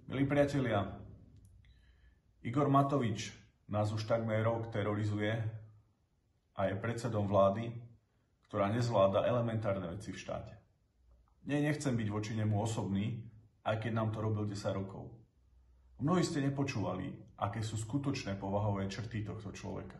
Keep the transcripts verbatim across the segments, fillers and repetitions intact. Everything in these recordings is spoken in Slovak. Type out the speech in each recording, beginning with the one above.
Milí priatelia, Igor Matovič nás už takmer rok terorizuje a je predsedom vlády, ktorá nezvláda elementárne veci v štáte. Nie, nechcem byť voči nemu osobný, aj keď nám to robil desať rokov. Mnohí ste nepočúvali, aké sú skutočné povahové črty tohto človeka.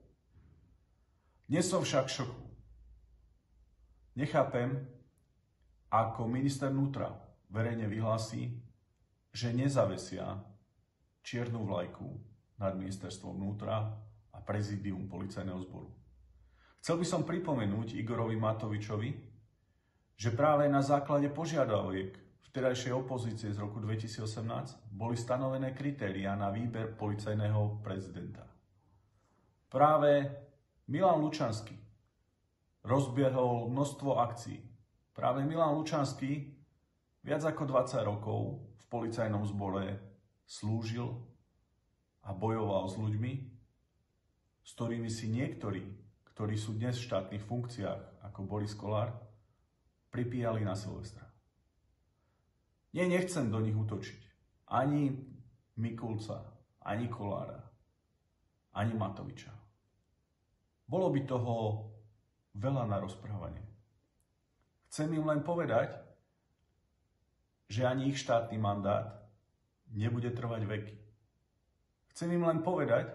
Dnes som však v šoku. Nechápem, ako minister vnútra verejne vyhlási, že nezavesia čiernu vlajku nad ministerstvom vnútra a prezidium policajného zboru. Chcel by som pripomenúť Igorovi Matovičovi, že práve na základe požiadaviek vtedajšej opozície z roku dvetisícosemnásť boli stanovené kritériá na výber policajného prezidenta. Práve Milan Lučanský rozbiehol množstvo akcií. Práve Milan Lučanský viac ako dvadsať rokov v policajnom zbore slúžil a bojoval s ľuďmi, s ktorými si niektorí, ktorí sú dnes v štátnych funkciách, ako Boris Kollár, pripíjali na Silvestra. Nie, nechcem do nich útočiť. Ani Mikulca, ani Kollára, ani Matoviča. Bolo by toho veľa na rozprávanie. Chcem im len povedať, že ani ich štátny mandát nebude trvať veky. Chcem im len povedať,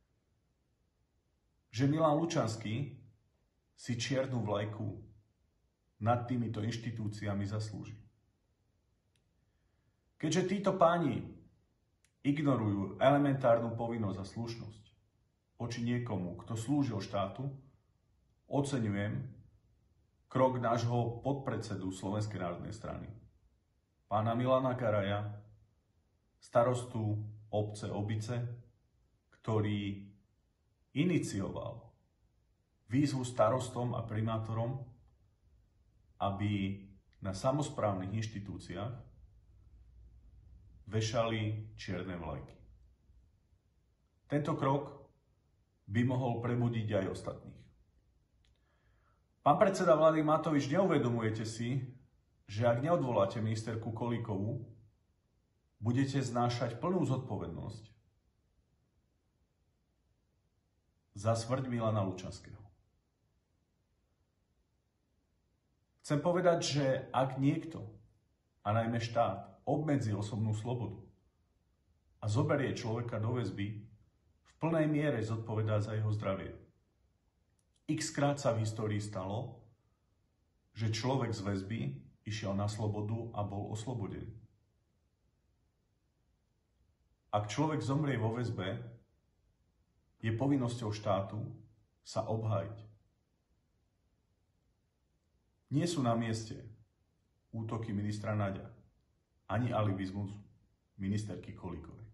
že Milan Lučanský si čiernu vlajku nad týmito inštitúciami zaslúži. Keďže títo páni ignorujú elementárnu povinnosť a slušnosť voči niekomu, kto slúžil štátu, oceňujem krok nášho podpredsedu Slovenskej národnej strany, pána Milana Garaja, starostu obce Obice, ktorý inicioval výzvu starostom a primátorom, aby na samosprávnych inštitúciách vešali čierne vlajky. Tento krok by mohol prebudiť aj ostatných. Pán predseda vlády Matovič, neuvedomujete si, že ak neodvoláte ministerku Kolíkovú, budete znášať plnú zodpovednosť za smrť Milana Lučanského. Chcem povedať, že ak niekto, a najmä štát, obmedzí osobnú slobodu a zoberie človeka do väzby, v plnej miere zodpovedá za jeho zdravie. X-krát sa v histórii stalo, že človek z väzby išiel na slobodu a bol oslobodený. Ak človek zomrie vo väzbe, je povinnosťou štátu sa obhájiť. Nie sú na mieste útoky ministra Naďa, ani alibizmus ministerky Kolíkovej.